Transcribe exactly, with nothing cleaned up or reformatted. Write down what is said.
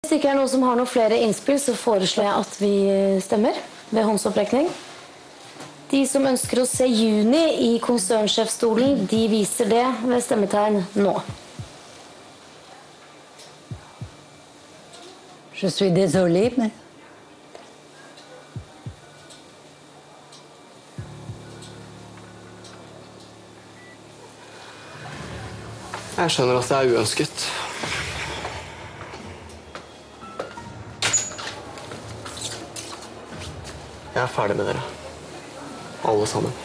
Hvis det ikke er noen som har noen flere innspill, så foreslår jeg at vi stemmer ved håndsopprekning. De som ønsker å se Juni i konsernsjefstolen, de viser det ved stemmetegn nå. Je suis désolée, mais... Jeg skjønner at det er uønsket. Jeg er ferdig med dere. Alle sammen.